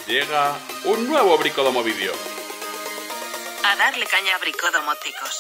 llega un nuevo Bricodomo vídeo. A darle caña a Bricodomóticos.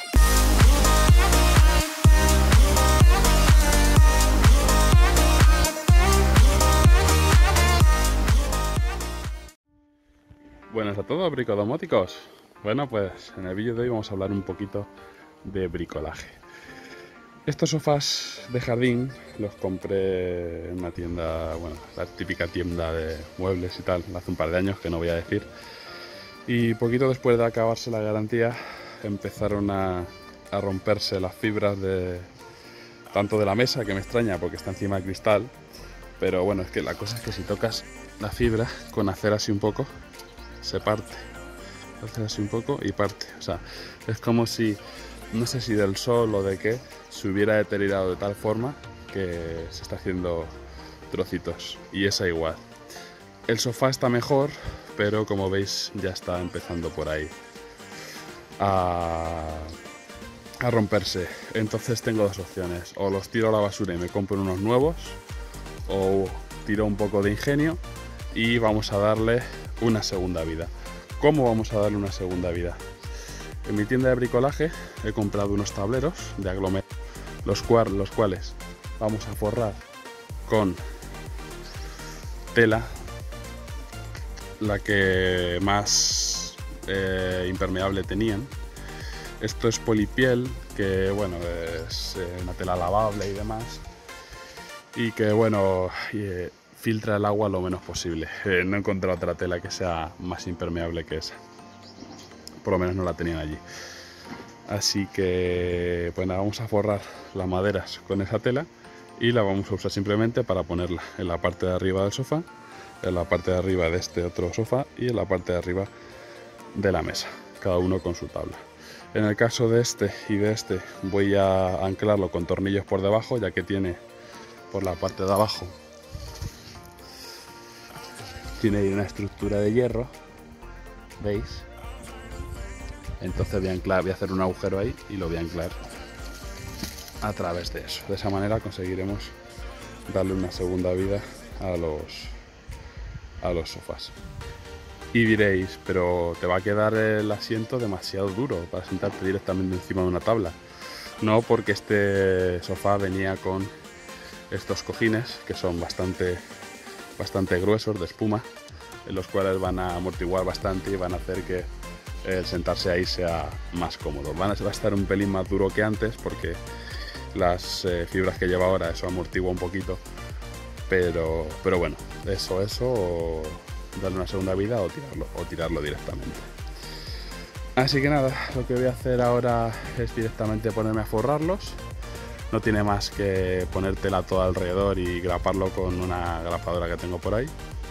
Buenas a todos, bricodomóticos. Bueno, pues en el vídeo de hoy vamos a hablar un poquito de bricolaje. Estos sofás de jardín los compré en una tienda, bueno, la típica tienda de muebles y tal, hace un par de años, que no voy a decir. Y poquito después de acabarse la garantía empezaron a romperse las fibras tanto de la mesa, que me extraña porque está encima de cristal, pero bueno, es que la cosa es que si tocas la fibra con hacer así un poco, se parte. Hacer así un poco y parte. O sea, es como si, no sé si del sol o de qué, se hubiera deteriorado de tal forma que se está haciendo trocitos. Y esa igual. El sofá está mejor, pero como veis ya está empezando por ahí a romperse. Entonces tengo dos opciones: o los tiro a la basura y me compro unos nuevos, o tiro un poco de ingenio y vamos a darle una segunda vida. ¿Cómo vamos a darle una segunda vida? En mi tienda de bricolaje he comprado unos tableros de aglomerado, los cuales vamos a forrar con tela, la que más impermeable tenían. Esto es polipiel, que bueno, es una tela lavable y demás, y que bueno, filtra el agua lo menos posible. No he encontrado otra tela que sea más impermeable que esa. Por lo menos no la tenían allí. Así que bueno, vamos a forrar las maderas con esa tela y la vamos a usar simplemente para ponerla en la parte de arriba del sofá, en la parte de arriba de este otro sofá y en la parte de arriba de la mesa, cada uno con su tabla. En el caso de este y de este voy a anclarlo con tornillos por debajo, ya que tiene por la parte de abajo, tiene ahí una estructura de hierro, ¿veis? Entonces voy a hacer un agujero ahí y lo voy a anclar a través de eso. De esa manera conseguiremos darle una segunda vida a los sofás. Y diréis, pero te va a quedar el asiento demasiado duro para sentarte directamente encima de una tabla. No, porque este sofá venía con estos cojines que son bastante gruesos, de espuma, en los cuales van a amortiguar bastante y van a hacer que el sentarse ahí sea más cómodo. Va a estar un pelín más duro que antes porque las fibras que lleva ahora, eso amortigua un poquito, pero bueno, eso o darle una segunda vida o tirarlo directamente. Así que nada, lo que voy a hacer ahora es directamente ponerme a forrarlos. No tiene más que ponértela todo alrededor y graparlo con una grapadora que tengo por ahí.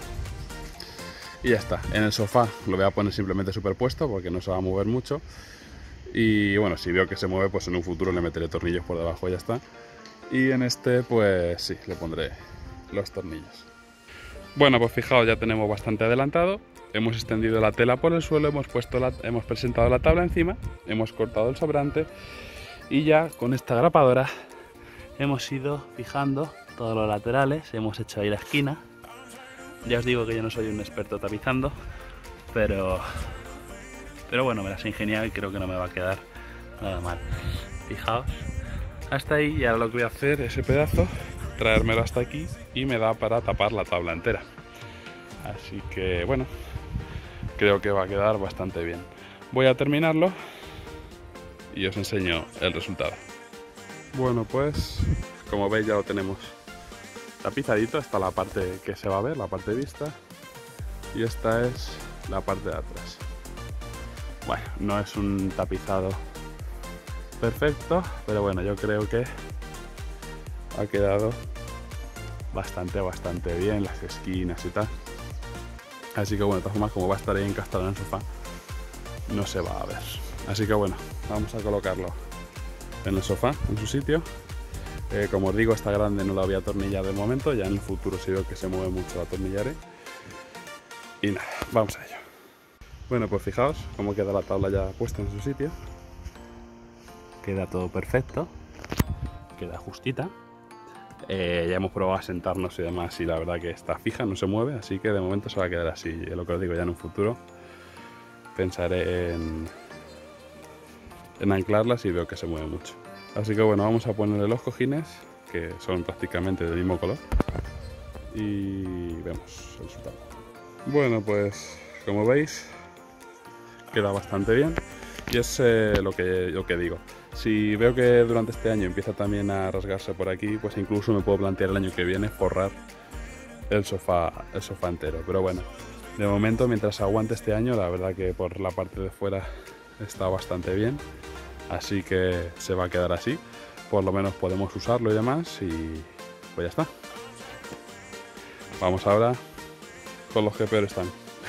Y ya está. En el sofá lo voy a poner simplemente superpuesto porque no se va a mover mucho. Y bueno, si veo que se mueve, pues en un futuro le meteré tornillos por debajo y ya está. Y en este, pues sí, le pondré los tornillos. Bueno, pues fijaos, ya tenemos bastante adelantado. Hemos extendido la tela por el suelo, hemos presentado la tabla encima, hemos cortado el sobrante. Y ya con esta grapadora hemos ido fijando todos los laterales, hemos hecho ahí la esquina. Ya os digo que yo no soy un experto tapizando, pero bueno, me las he ingeniado y creo que no me va a quedar nada mal. Fijaos, hasta ahí, y ahora lo que voy a hacer, ese pedazo, traérmelo hasta aquí y me da para tapar la tabla entera. Así que bueno, creo que va a quedar bastante bien. Voy a terminarlo y os enseño el resultado. Bueno, pues como veis ya lo tenemos tapizadito. Esta es la parte que se va a ver, la parte vista, y esta es la parte de atrás. Bueno, no es un tapizado perfecto, pero bueno, yo creo que ha quedado bastante bien, las esquinas y tal. Así que bueno, de todas formas, como va a estar ahí encastado en el sofá, no se va a ver. Así que bueno, vamos a colocarlo en el sofá, en su sitio. Como os digo, esta grande no la voy a atornillar de momento, ya en el futuro si veo que se mueve mucho la atornillaré. Y nada, vamos a ello. Bueno, pues fijaos cómo queda la tabla ya puesta en su sitio. Queda todo perfecto, queda justita. Ya hemos probado a sentarnos y demás y la verdad que está fija, no se mueve, así que de momento se va a quedar así. Lo que os digo, ya en un futuro pensaré en anclarlas y veo que se mueve mucho. Así que bueno, vamos a ponerle los cojines, que son prácticamente del mismo color, y vemos el resultado. Bueno, pues como veis queda bastante bien y es lo que digo. Si veo que durante este año empieza también a rasgarse por aquí, pues incluso me puedo plantear el año que viene forrar el sofá entero. Pero bueno, de momento, mientras aguante este año, la verdad que por la parte de fuera está bastante bien. Así que se va a quedar así. Por lo menos podemos usarlo y demás y pues ya está. Vamos ahora con los que peor están.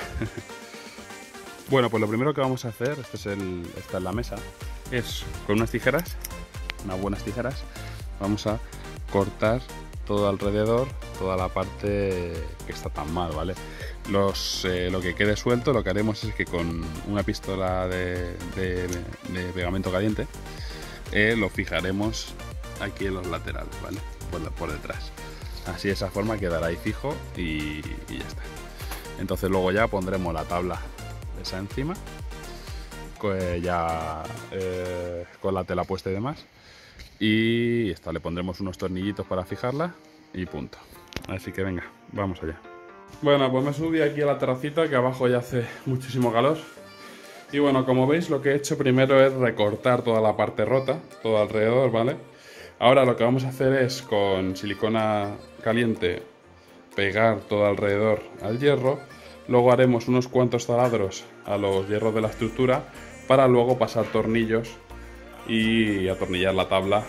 Bueno, pues lo primero que vamos a hacer, esta es la mesa, es con unas tijeras, unas buenas tijeras, vamos a cortar todo alrededor, toda la parte que está tan mal, ¿vale? Lo que quede suelto, lo que haremos es que con una pistola de pegamento caliente lo fijaremos aquí en los laterales, ¿vale? Por detrás. Así de esa forma quedará ahí fijo y ya está. Entonces luego ya pondremos la tabla esa encima, pues ya con la tela puesta y demás, y esta le pondremos unos tornillitos para fijarla y punto. Así que venga, vamos allá. Bueno, pues me subí aquí a la terracita, que abajo ya hace muchísimo calor, y bueno, como veis lo que he hecho primero es recortar toda la parte rota, todo alrededor, ¿vale? Ahora lo que vamos a hacer es con silicona caliente pegar todo alrededor al hierro. Luego haremos unos cuantos taladros a los hierros de la estructura para luego pasar tornillos y atornillar la tabla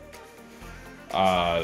a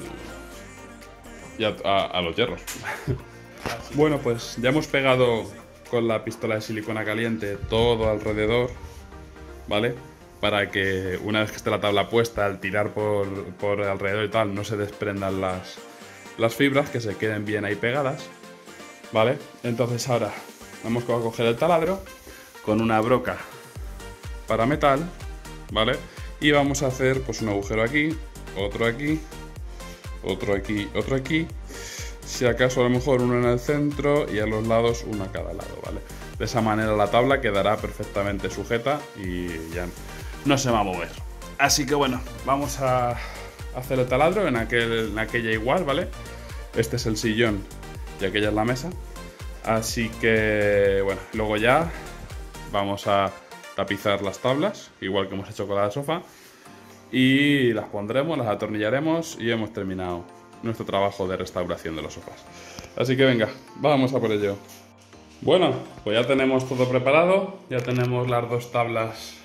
los hierros. Bueno, pues ya hemos pegado con la pistola de silicona caliente todo alrededor, ¿vale? Para que una vez que esté la tabla puesta, al tirar por alrededor y tal, no se desprendan las fibras, que se queden bien ahí pegadas. ¿Vale? Entonces ahora vamos a coger el taladro con una broca para metal, ¿vale? Y vamos a hacer pues un agujero aquí, otro aquí, otro aquí, otro aquí. Si acaso a lo mejor uno en el centro y a los lados uno a cada lado, ¿vale? De esa manera la tabla quedará perfectamente sujeta y ya no se va a mover. Así que bueno, vamos a hacer el taladro en aquella igual, ¿vale? Este es el sillón y aquella es la mesa, así que bueno, luego ya vamos a tapizar las tablas, igual que hemos hecho con la del sofá, y las pondremos, las atornillaremos y hemos terminado nuestro trabajo de restauración de los sofás. Así que venga, vamos a por ello. Bueno, pues ya tenemos todo preparado, ya tenemos las dos tablas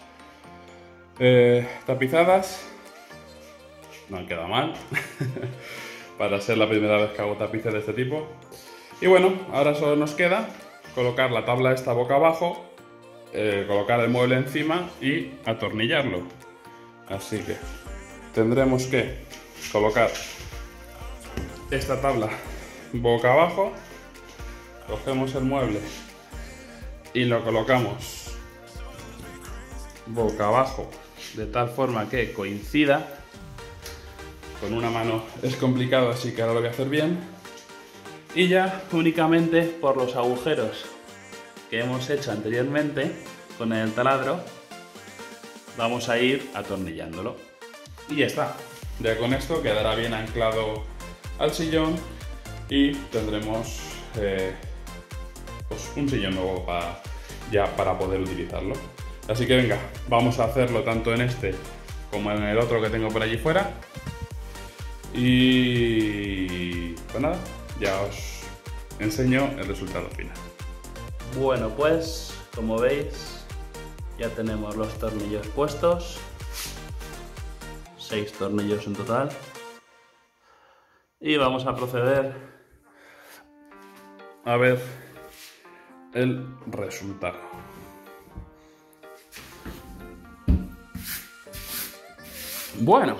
tapizadas, no han quedado mal. Para ser la primera vez que hago tapices de este tipo. Y bueno, ahora solo nos queda colocar la tabla esta boca abajo, colocar el mueble encima y atornillarlo. Así que tendremos que colocar esta tabla boca abajo, cogemos el mueble y lo colocamos boca abajo de tal forma que coincida. Con una mano es complicado, así que ahora lo voy a hacer bien. Y ya únicamente por los agujeros que hemos hecho anteriormente con el taladro vamos a ir atornillándolo. Y ya está. Ya con esto quedará bien anclado al sillón y tendremos pues un sillón nuevo para poder utilizarlo. Así que venga, vamos a hacerlo tanto en este como en el otro que tengo por allí fuera. Y pues nada, ya os enseño el resultado final. Bueno, pues como veis ya tenemos los tornillos puestos, 6 tornillos en total, y vamos a proceder a ver el resultado. Bueno,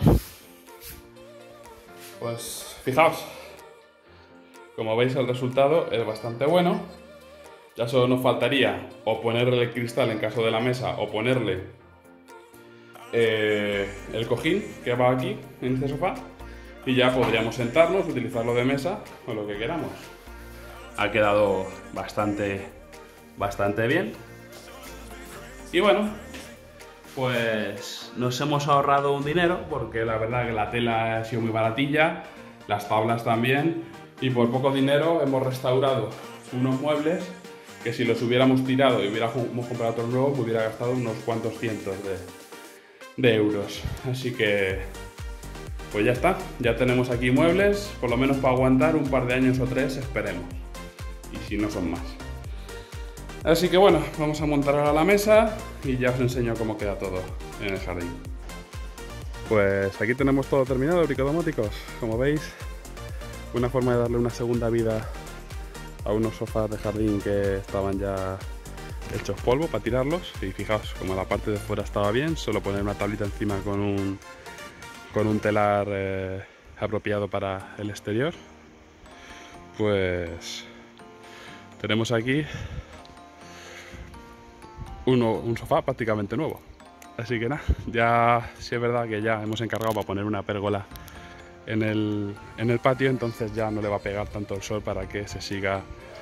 pues fijaos, como veis el resultado es bastante bueno. Ya solo nos faltaría o ponerle el cristal en caso de la mesa o ponerle el cojín que va aquí en este sofá. y ya podríamos sentarnos, utilizarlo de mesa o lo que queramos. Ha quedado bastante bien. Y bueno, pues nos hemos ahorrado un dinero, porque la verdad que la tela ha sido muy baratilla, las tablas también, y por poco dinero hemos restaurado unos muebles que si los hubiéramos tirado y hubiéramos comprado otros nuevos, me hubiera gastado unos cuantos cientos de euros. Así que pues ya está, ya tenemos aquí muebles, por lo menos para aguantar un par de años o 3, esperemos, y si no son más. Así que bueno, vamos a montar ahora la mesa y ya os enseño cómo queda todo en el jardín. Pues aquí tenemos todo terminado, bricodomóticos. Como veis, una forma de darle una segunda vida a unos sofás de jardín que estaban ya hechos polvo para tirarlos. Y fijaos, como la parte de fuera estaba bien, solo poner una tablita encima con un telar apropiado para el exterior. Pues tenemos aquí un sofá prácticamente nuevo. Así que nada, ya sí es verdad que ya hemos encargado para poner una pérgola en el patio, entonces ya no le va a pegar tanto el sol para que se siga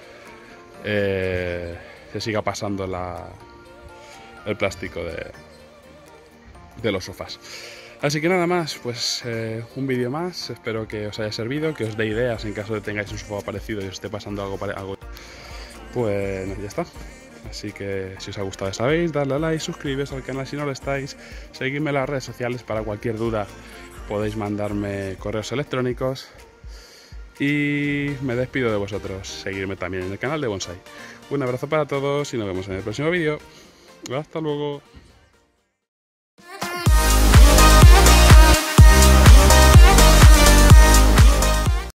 pasando el plástico de los sofás. Así que nada más, pues un vídeo más, espero que os haya servido, que os dé ideas en caso de que tengáis un sofá parecido y os esté pasando algo. Pues ya está. Así que si os ha gustado, ya sabéis, darle a like, suscribiros al canal si no lo estáis, seguidme en las redes sociales para cualquier duda, podéis mandarme correos electrónicos y me despido de vosotros, seguirme también en el canal de Bonsai. Un abrazo para todos y nos vemos en el próximo vídeo. Hasta luego.